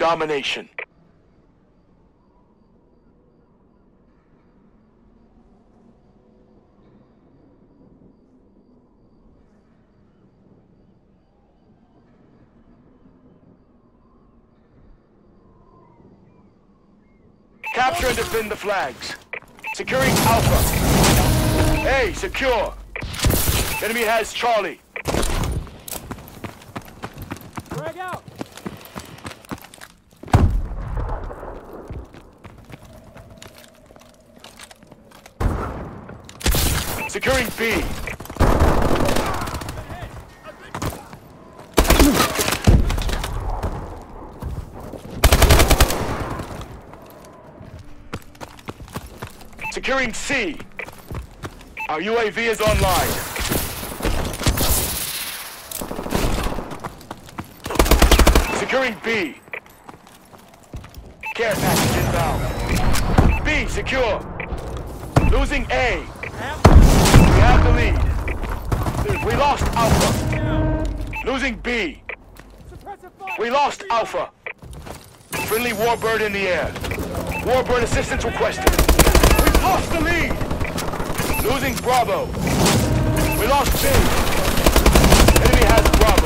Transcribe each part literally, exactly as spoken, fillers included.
domination. Capture and defend the flags. Securing Alpha. A, secure. Enemy has Charlie. Drag out. Securing B. Securing C. Our U A V is online. Securing B. Care package inbound. B, secure. Losing A. We have the lead. We lost Alpha. Losing B. We lost Alpha. Friendly Warbird in the air. Warbird assistance requested. We've lost the lead. Losing Bravo. We lost B. Enemy has Bravo.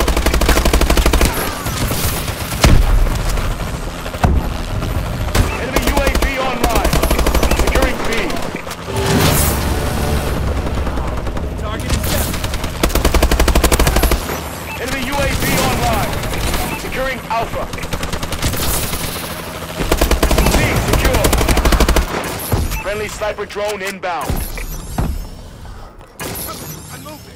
Enemy U A V online. Securing B. Target is set. Enemy U A V online. Securing Alpha. C secure. Friendly sniper drone inbound. I'm moving.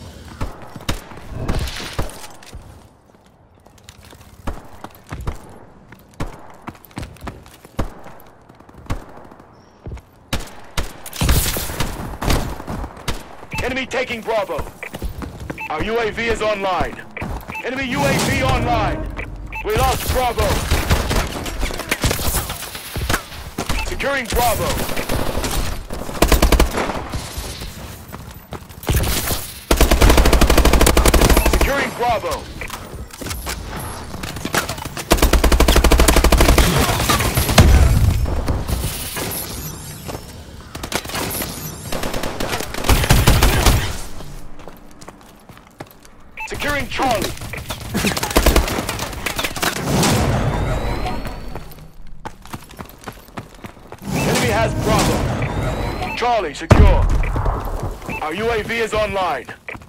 Enemy taking Bravo. Our U A V is online. Enemy U A V online. We lost Bravo. Securing Bravo. Securing Bravo. Securing Charlie. Enemy has Bravo. Charlie, secure. Our U A V is online.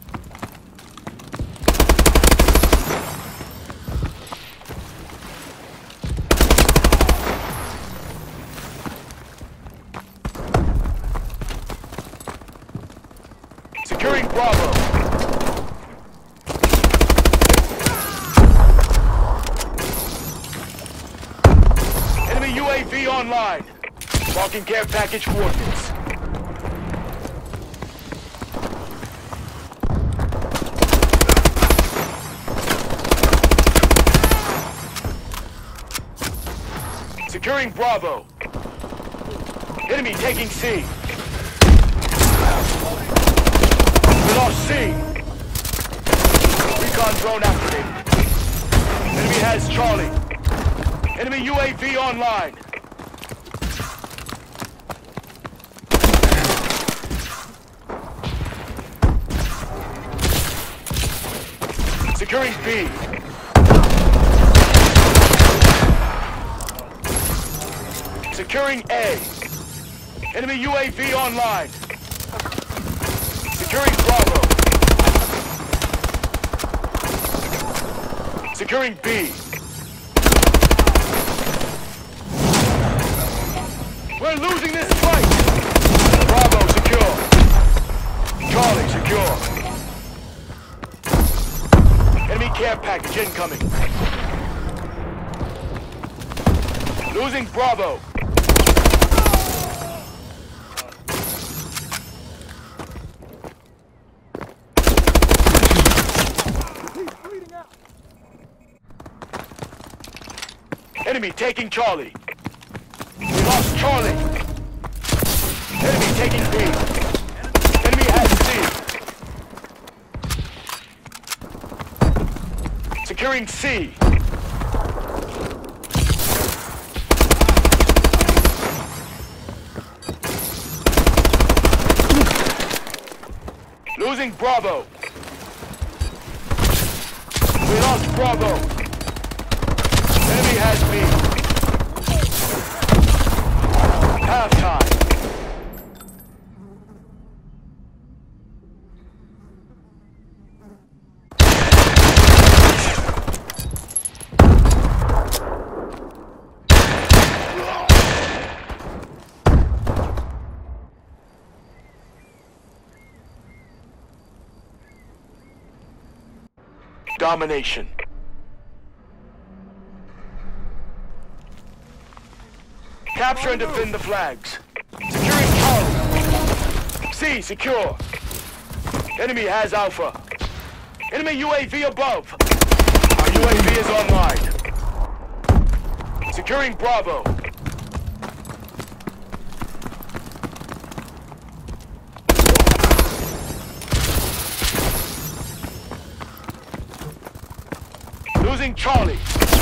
Securing Bravo. U A V online. Marking care package coordinates. Securing Bravo. Enemy taking C. We lost C. Recon drone activated. Enemy has Charlie. Enemy U A V online. Securing B. Securing A. Enemy U A V online. Securing Bravo. Securing B. We're losing this fight! Bravo, secure. Charlie, secure. Enemy care package incoming. Losing Bravo. Enemy taking Charlie. We lost Charlie. Enemy taking B. Enemy has C. Securing C. Losing Bravo. We lost Bravo. Enemy has B. Halftime. Domination. Capture and defend the flags. Securing Charlie. C, secure. Enemy has Alpha. Enemy U A V above. Our U A V is online. Securing Bravo. Losing Charlie.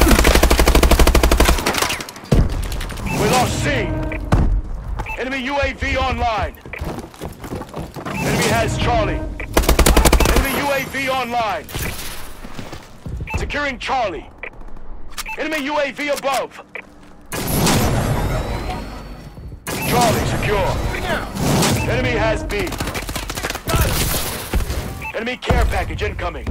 We lost C. Enemy U A V online. Enemy has Charlie. Enemy U A V online. Securing Charlie. Enemy U A V above. Charlie secure. Enemy has B. Enemy care package incoming.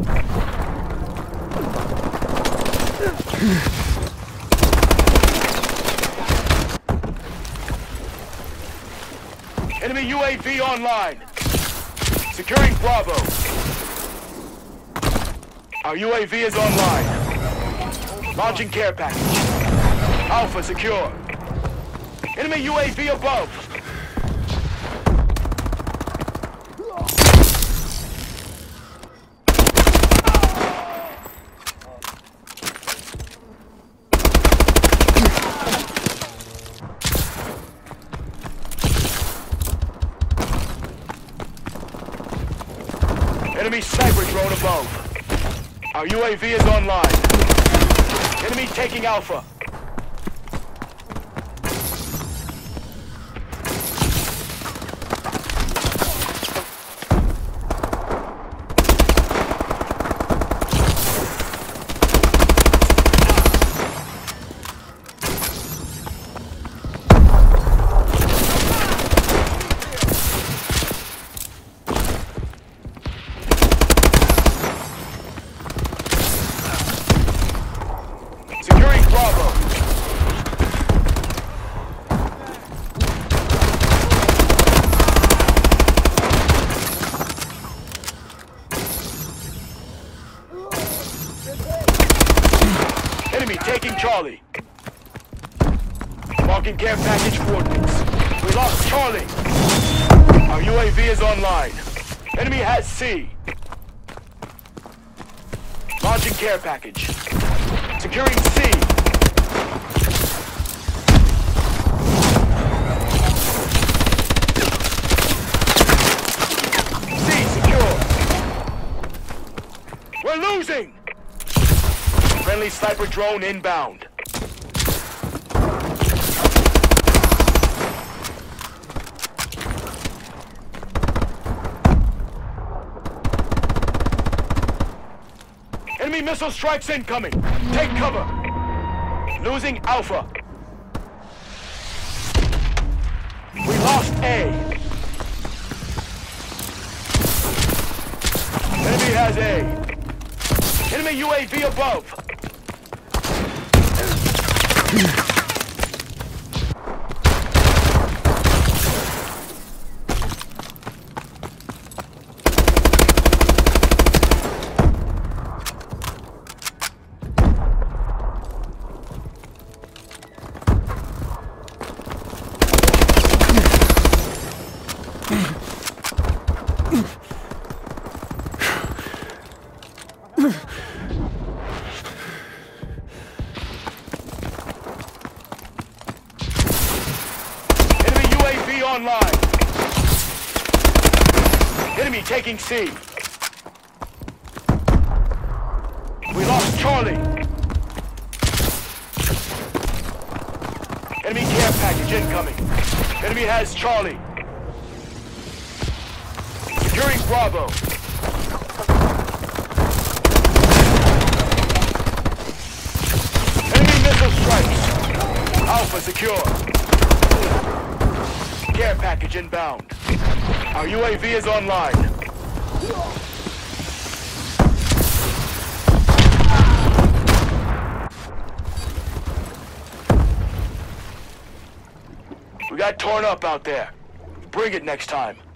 Enemy U A V online. Securing Bravo. Our U A V is online. Launching care package. Alpha secure. Enemy U A V above. Enemy sniper drone above. Our U A V is online. Enemy taking Alpha. Enemy taking Charlie. Marking care package coordinates. We lost Charlie. Our U A V is online. Enemy has C. Launching care package. Securing C. C secure. We're losing! Friendly sniper drone inbound. Enemy missile strikes incoming. Take cover. Losing Alpha. We lost A. Enemy has A. Enemy U A V above. Enemy U A V online. Enemy taking C. We lost Charlie. Enemy care package incoming. Enemy has Charlie. Securing Bravo. Enemy missile strikes. Alpha secure. Care package inbound. Our U A V is online. We got torn up out there. Bring it next time.